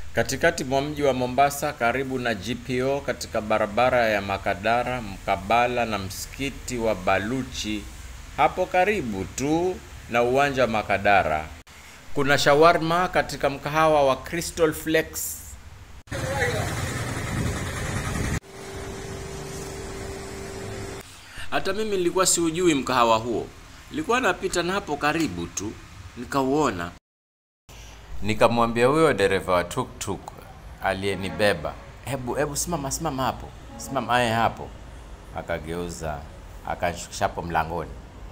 Katikati mwa mji wa Mombasa, karibu na GPO, katika barabara ya Makadara, mkabala na msikiti wa Baluchi, hapo karibu tu na uwanja wa Makadara, kuna shawarma katika mkahawa wa Flakes. Hata mimi nilikuwa siujui mkahawa huo. Nilikuwa napita na hapo karibu tu, nikauona. Nikamwambia huyo dereva wa tuk-tuk aliyenibeba, hebu simama hapo. Simama hapo. Akageuza, akashukisha hapo mlangoni.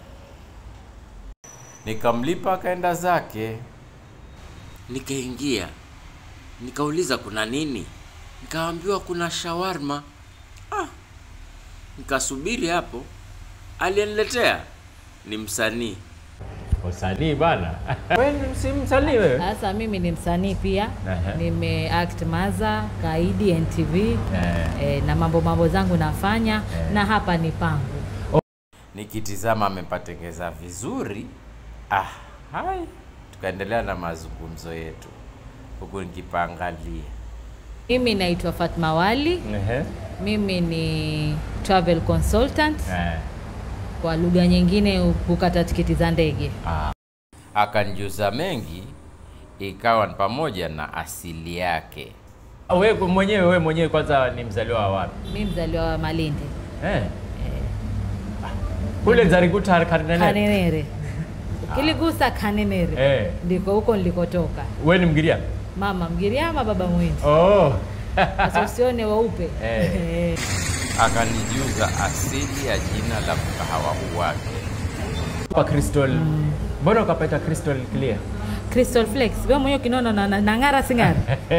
Nikamlipa akaenda zake. Nikaingia. Nikauliza kuna nini? Nikaambiwa kuna shawarma. Nikasubiri hapo. Aliyeniletea ni Msanii. Msanii bana. Wewe si msanii wewe? Sasa mimi ni msanii pia. Nimeact Maza, Kaidi NTV. Na mambo zangu nafanya na hapa ni pangu. Nikitizama amepatengeza vizuri. Hai. Tukaendelea na mazungumzo yetu. Huku nikipangalia. Mimi naitwa Fatma Wali. Mimi ni travel consultant. Kwa lugha nyingine hukata tiketi za ndege. Akanijuza mengi, ikawa pamoja na asili yake. Wewe mwenyewe kwanza ni mzaliwa wa wapi? Mimi mzaliwa wa Malindi. Kule Nzariguta Kanenere. Ukiligusa Kanenere. Ndiko huko nilikotoka. Wewe ni Mgiria? Mama Mgiriama, baba Muhindi. Sasa usione weupe. Akanijuza asili ya jina la mkahawa huu wake. Kwa Crystal. Mbona ukapaita Crystal Clear? Crystal Flakes. Wewe mwenyewe kinaona na ngara singara.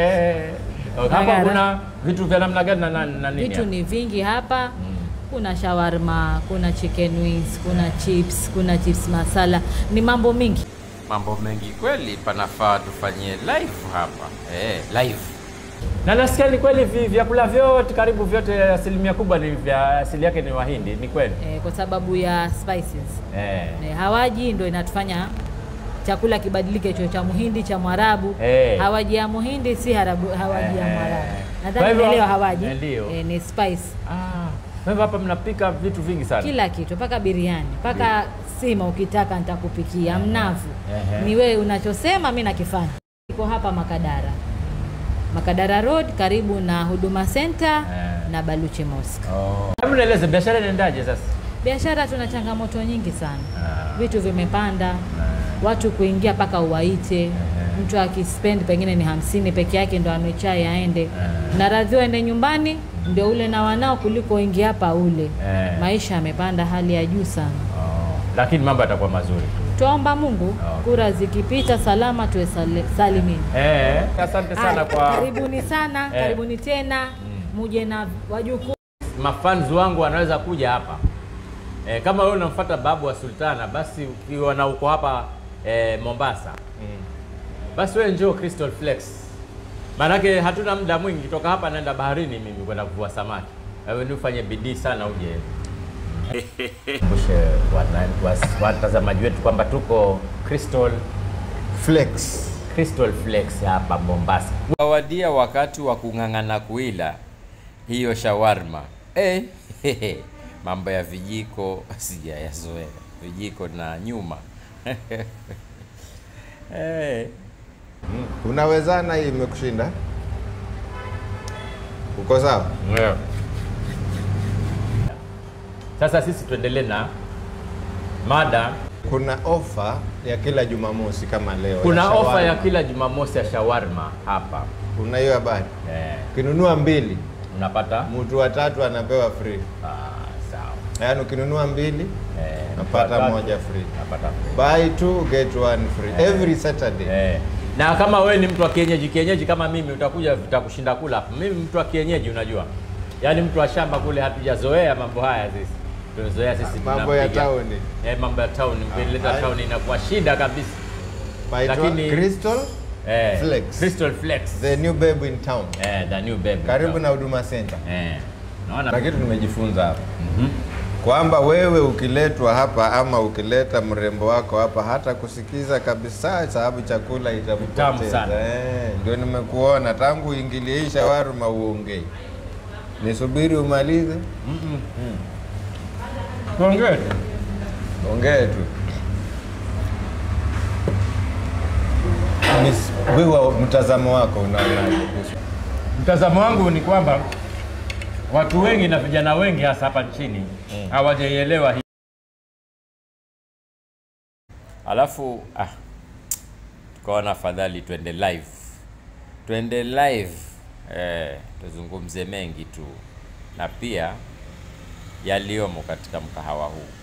Hapa kuna vitu vya namna gani na nini? Vitu ni vingi hapa. Kuna shawarma, kuna chicken wings, kuna chips masala. Ni mambo mingi. Mambo mengi kweli, panafaa tufanyie live hapa. Live. Na nasikia ni kweli vyakula vyote karibu vyote asilimia kubwa ni vya asili yake ni Wahindi, ni kweli? Kwa sababu ya spices. Hawaji ndio inatufanya chakula kibadilike, cho cha Muhindi cha Mwarabu. Hawaji ya Muhindi si hawaji ya Mwarabu. Nadhani leo hawaji ni spice. Kwa hivyo hapa mnapika vitu vingi sana. Kila kitu, mpaka biriani, mpaka sima ukitaka nitakupikia, mnavu. Ni wewe unachosema mimi nakifanya. Iko hapa Makadara Road karibu na Huduma Center na Baluchi Mosque. Hebu nieleze biashara inaendaje sasa? Biashara tuna changamoto nyingi sana. Vitu vimepanda. Watu kuingia paka uwaite. Mtu akispend pengine ni 50 peke yake ndo anwechai aende. Na radhiwa ende nyumbani ndio ule na wanao kuliko ingia hapa ule. Maisha yamepanda hali ya juu sana. Lakini mambo yatakuwa mazuri. Tuomba Mungu kura zikipita salama tuwe salimini. Asante sana kwa karibuni sana, karibuni tena. Muje na wajukuu. Mafans wangu wanaweza kuja hapa. Kama wewe unamfuata babu wa Sultana, basi ukiwa na uko hapa Mombasa. Basi wewe njoo Crystal Flakes. Maanake hatuna muda mwingi, kutoka hapa naenda baharini mimi kwenda kuvua samaki. Wewe ni ufanye bidii sana uje. Kushe watazamaji wetu kwamba tuko Crystal Flakes hapa Mombasa. Wawadia wakati wa kung'ang'ana kuila hiyo shawarma. Mambo ya vijiko sijayazoea. Vijiko na nyuma. Unawezana hii imekushinda? Uko sawa? Sasa sisi tuendelee na mada. Kuna ofa ya kila Jumamosi kama leo. Kuna ofa ya kila Jumamosi ya shawarma hapa. Kuna hiyo habari? Ukinunua 2 unapata mtu wa 3 anapewa free. Sawa. Yaani ukinunua 2 unapata 1 free. Unapata free. Buy 2 get 1 free every Saturday. Na kama wewe ni mtu wa kienyeji kama mimi, utakuja vitakushinda kula hapa. Mimi mtu wa kienyeji unajua. Yaani mtu wa shamba kule hatujazoea mambo haya sisi. Tunazoea sisi mambo ya town. Mambo ya town, ukileta town inakuwa shida kabisa. Lakini Crystal Flakes. The new babe in town. The new babe. Karibu na Huduma Center. Naona kitu nimejifunza hapa. kwamba wewe ukiletwa hapa ama ukileta mrembo wako hapa hata kusikiza kabisa, sababu chakula itamtamu. Ndio nimekuona tangu uingilie hii shawarma uongee. Nisubiri umalize? Ongea tu. Wewe mtazamo wako unaonaje? Mtazamo wangu ni kwamba watu wengi na vijana wengi hasa hapa nchini hawajaelewa hii. Alafu tukaona afadhali twende live, tuzungumze mengi tu na pia yaliomo katika mkahawa huu.